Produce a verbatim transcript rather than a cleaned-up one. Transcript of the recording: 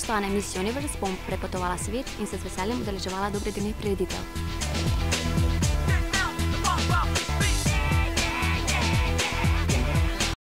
šla na Miss Universe, bom prepotovala svet in se z veseljem udeleževala dobrodelnih prireditev.